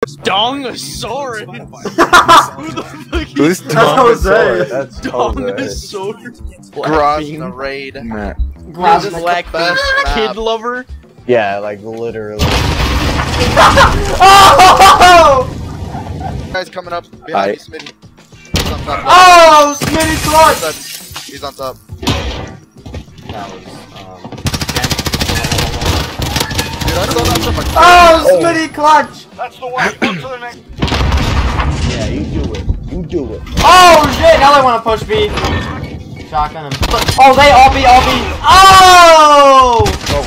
Dongosaurus. Who the fuck Who's is Dongosaurus? That's Dongosaurus? Gross in the raid. Matt. Gross black kid lover. Yeah, like literally. Oh! Guy's coming up behind you, Smitty. He's on top. Oh, Smitty clutch! He's on top. That was, Dude, I saw that from a oh, Smitty clutch! That's the one. To the next. Yeah, you do it. You do it. Oh shit! Now they want to push B. Shotgun him. Oh, they all be. Oh!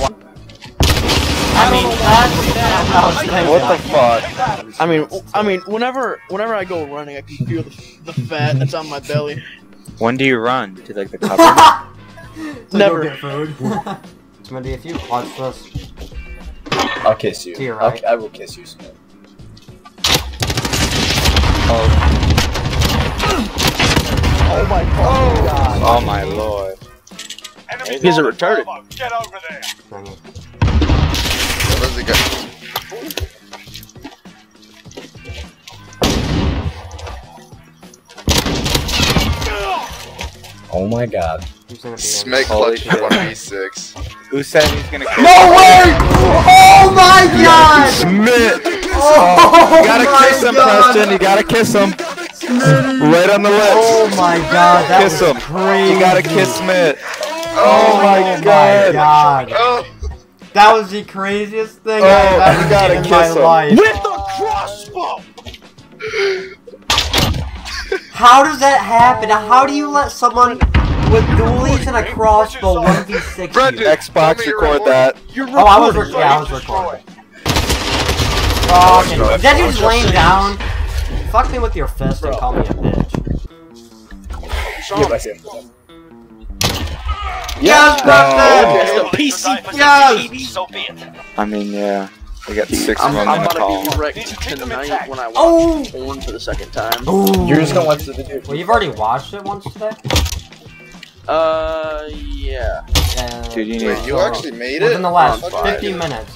I mean, What the fuck? I mean, whenever I go running, I can feel the fat that's on my belly. When do you run? To like the cover? Never. Get food. Smitty, if you clutch this, I'll kiss you. to your right. I will kiss you, Smith. Oh my god. Oh my lord. He's a retarded. Get over there. Where's the guy? Oh my god. Smeg clutch 1v6. Who said he's gonna kiss No way! Oh my god! Smith! Oh, You gotta kiss him, Preston. You gotta kiss him. Right on the lips. Oh my god, that Kiss was him. crazy. You gotta kiss Smith. Oh my god. Oh, That was the craziest thing Oh, I've ever you gotta seen in kiss my him. life. With the crossbow. How does that happen? How do you let someone with dualies and a crossbow 1v6 Brendan, you? Xbox, record that. Oh, I was recording. Fucking. That dude's laying down. Fuck me with your fist and call me a bitch. Yes, Preston! It's the PC. Yes! So be it. I mean, yeah. We got 6 I'm men in the about call. to be wrecked tonight when I watch Oh! porn for the second time. You're just gonna watch the video. Well, you've already watched it once today? Yeah. Dude, you need wait, you actually made it? Within the last Oh, 15 minutes.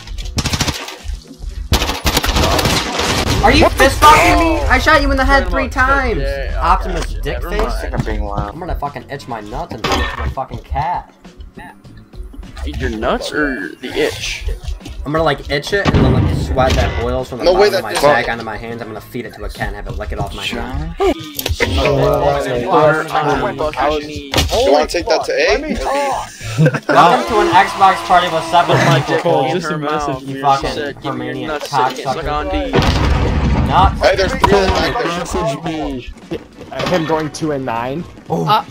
Are you fist bumping me? I shot you in the head 3 times! Optimus dick face? I'm being loud. I'm gonna fucking itch my nuts and feed it to a fucking cat. Eat your nuts or the itch? I'm gonna like itch it and then like sweat that boils from the No way, bottom of my that- sack onto my hands. I'm gonna feed it to a cat and have it lick it off my hand. You wanna take that to A? Welcome to an Xbox party with 7 microphones. Just a message. You fucking Romanian cocksucker. Nuts. Hey, there's 3 of them back there. Him going 2 and 9. Oh.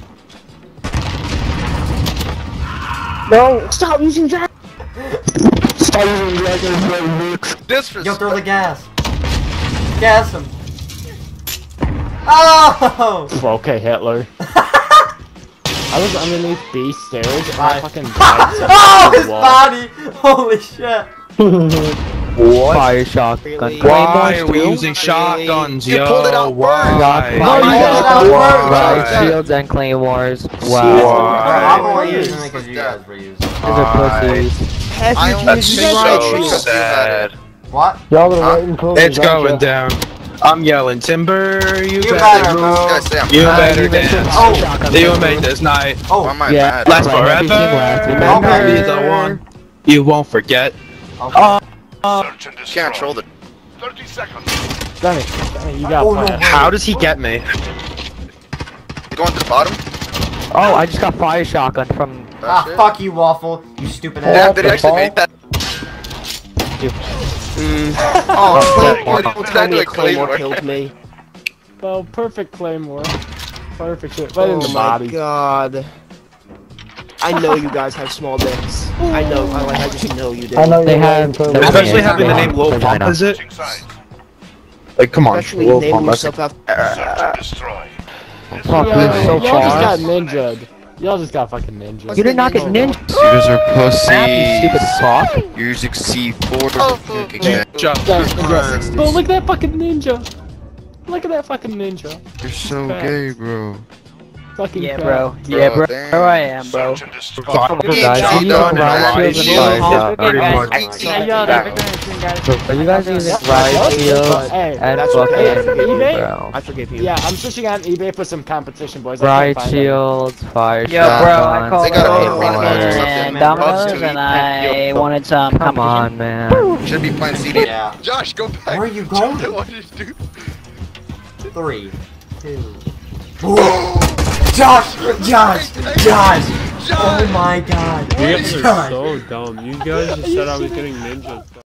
No, stop using Jack. Stop using Jack. Yo, throw the gas. Gas him. Oh! Okay, Hitler. I was underneath B stairs and I fucking died. Oh, his body! Holy shit! What? Fire shotgun. Why are we using shotguns, yo? You pulled it out Why? Right, shields and claymores. I'm only using it because you guys were using it. These are pussies. That's so sad. What? Y'all are waiting for me. It's going down. I'm yelling timber. You You better better move. This guy say I'm You mad. better dance. Oh. You made this night. Why Oh, am I Yeah. mad? Last Right, forever. remember. Remember me the one you won't forget. okay. Search and destroy. Can't control the. 30 seconds. Danny, you got Oh, no. plan. How does he get me? You going to the bottom? Oh, I just got fire shotgun from. Ah, That shit? fuck you, Waffle. You stupid Damn, ass. did he actually make that? Oh, Claymore. What's that to a Claymore? killed me. Well, perfect Claymore. Perfect shit. Right in the body. God. I know you guys have small dicks. I know. I just know you do. They have. Especially having the name Lil Pump, is it? Switching sides. Like, come on, Especially Lil naming Pump. That's yourself after. Search and destroy. Fuck, Y'all you're so just got fast. ninja'd. Y'all just got fucking ninja. You did not get ninja. You guys are Snap, you stupid fuck. You're using C4. Oh, look at that fucking ninja. Look at that fucking ninja. You're so Facts. gay, bro. fucking Yeah, crap. bro. Yeah, bro. damn. Bro, I am, bro. Search and destroy. Fuck, Guys, guys, you you done, know, man. riot Shield. shield. Are you guys using riot shield Hey, and That's okay. I fucking forgive you, eBay? bro? I forgive you. yeah, I'm switching on eBay for some competition, boys. I Riot can't find any. shields, fire Yo, bro, I shotguns, called They gotta over pay minimums or something. and Minimums Domino's to and I wanted some Come competition. on, man. Should be playing CD. Yeah. Josh, go back. Where are you going? What did you do? 3, 2. Josh! Oh my god! You guys are so dumb. You guys just said I was getting ninjas.